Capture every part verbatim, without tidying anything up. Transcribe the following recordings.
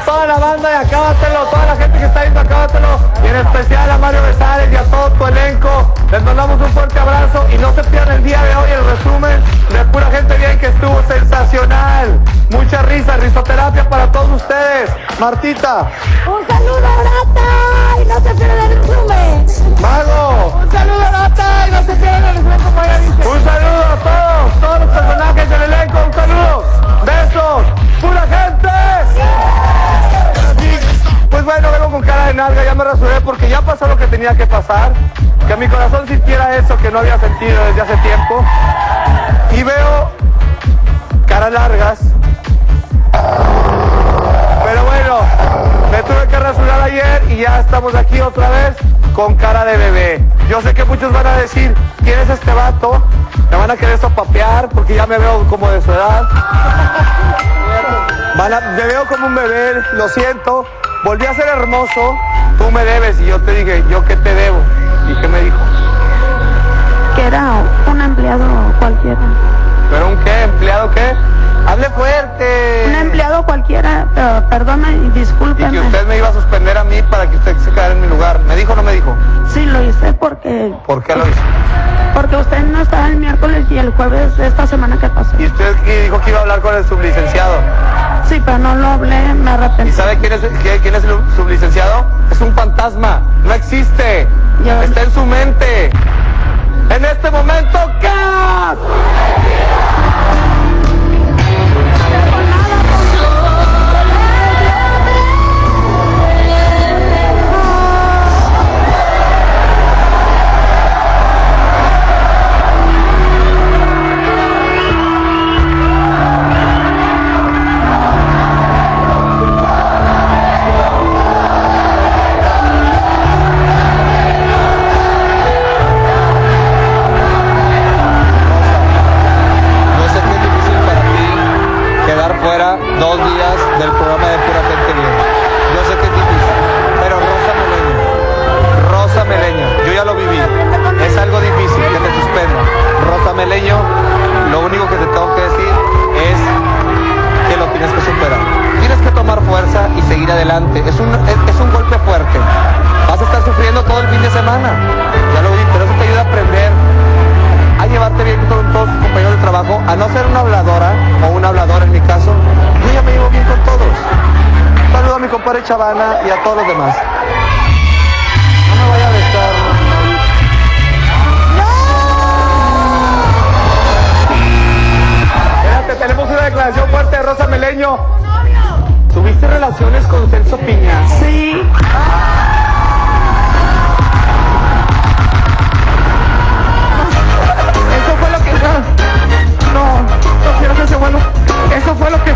toda la banda y acábatelo, toda la gente que está viendo, acábatelo. Y en especial a Mario Besares y a todo tu elenco. Les mandamos un fuerte abrazo y no se pierdan el día de hoy el resumen de pura gente bien que estuvo sensacional. Mucha risa, risoterapia para todos ustedes. Martita. Un saludo a Rata y no se pierdan el resumen. Mago. Un saludo a Rata y no se pierdan el resumen como ella dice. Un saludo a todos, todos los personajes del elenco. Un saludo. Besos. Pura gente. Pues bueno, vengo con cara de nalga, ya me rasuré porque ya pasó lo que tenía que pasar. Que mi corazón sintiera eso que no había sentido desde hace tiempo. Y veo caras largas. Pero bueno, me tuve que rasurar ayer y ya estamos aquí otra vez con cara de bebé. Yo sé que muchos van a decir, ¿quién es este vato? Me van a querer sopapear porque ya me veo como de su edad. Van a, me veo como un bebé, lo siento. Volví a ser hermoso, tú me debes. Y yo te dije, ¿yo qué te debo? ¿Y qué me dijo? Que era un empleado cualquiera. ¿Pero un qué? ¿Empleado qué? ¡Hable fuerte! Un empleado cualquiera, pero perdona y discúlpeme. Y que usted me iba a suspender a mí para que usted se quedara en mi lugar. ¿Me dijo o no me dijo? Sí, lo hice porque... ¿Por qué lo hizo? Porque usted no estaba el miércoles y el jueves de esta semana que pasó. Y usted dijo que iba a hablar con el sublicenciado. Sí, pero no lo hablé, me arrepentí. ¿Y sabe quién es, quién es el sublicenciado? Es un fantasma, no existe. Yo... Está en su mente. En este momento, ¡cat! Dos días del programa de Pura Gente Bien. Yo sé que es difícil, pero Rosa Meleño, Rosa Meleño, yo ya lo viví. Es algo difícil que te suspenda. Rosa Meleño, lo único que te tengo que decir es que lo tienes que superar. Tienes que tomar fuerza y seguir adelante. Es un, es, es un golpe fuerte. Vas a estar sufriendo todo el fin de semana. Ya lo vi, pero eso te ayuda a aprender a llevarte bien con todos tus compañeros de trabajo, a no ser una habladora o un hablador en mi caso. Yo ya me llevo bien con todos. Saludo a mi compadre Chavana y a todos los demás. No me vaya a besar. ¡No! Espérate, tenemos una declaración fuerte de Rosa Meleño. ¿Tuviste relaciones con Celso Piña? Sí. Eso fue lo que... No, no quiero que se vuelva. Eso fue lo que...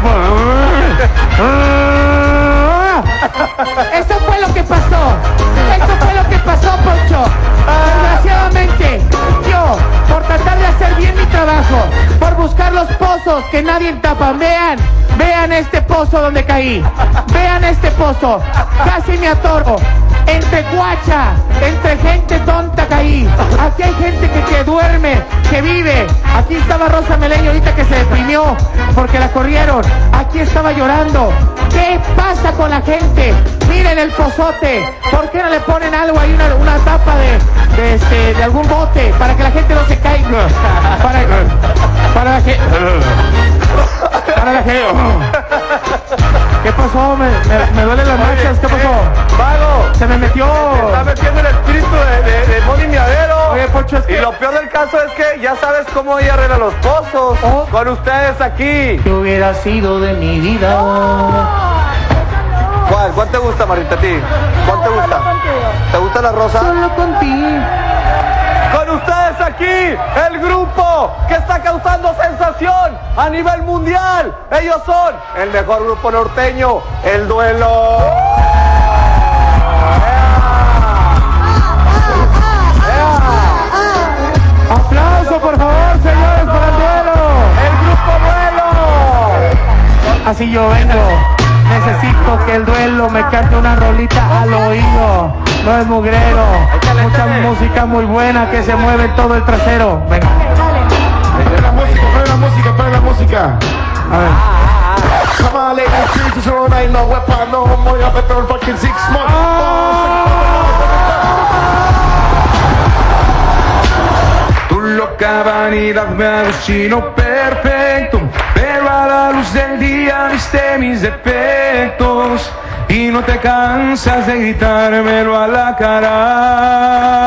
Eso fue lo que pasó. Eso fue lo que pasó, Poncho. Desgraciadamente, yo, por tratar de hacer bien mi trabajo, por buscar los pozos que nadie tapa, vean, vean este pozo donde caí. Vean este pozo. Casi me atoro. Entre guacha, entre gente tonta caí. Aquí hay gente que, que duerme, que vive. Aquí estaba Rosa Meleño ahorita que se deprimió porque la corrieron. Aquí estaba llorando. ¿Qué pasa con la gente? Miren el pozote. ¿Por qué no le ponen algo ahí, una, una tapa de, de, este, de algún bote para que la gente no se caiga? Para, para que... Para la que... ¿Qué pasó? Me, me, me duelen las manchas. ¿Qué pasó? Vago, se me metió. Se está metiendo el espíritu de, de, de Moni Miadero. Oye, Poncho, es que... Y lo peor del caso es que ya sabes cómo ella arregla los pozos. Oh. Con ustedes aquí. ¿Qué hubiera sido de mi vida? ¿Cuál? ¿Cuál te gusta, Marita, a ti? ¿Cuál te gusta? ¿Te gusta la rosa? Solo contigo. Con ustedes aquí, el grupo que está causando sensación a nivel mundial. Ellos son el mejor grupo norteño, El Duelo. Aplauso, por favor, señores, para el Duelo. El grupo Duelo. Así yo vengo. Necesito que el Duelo me cante una rolita al oído. No es mugrero. Échale, Mucha échale. música muy buena que se mueve todo el trasero. Venga. Pon la música, pon la música, pon la música. A ver. Come on. my lady, Jesus, no, I no weapon, no more, you better fucking six months. Tu loca vanidad me alucinó perfecto, pero a la luz del día viste mis defectos y no te cansas de gritármelo a la cara.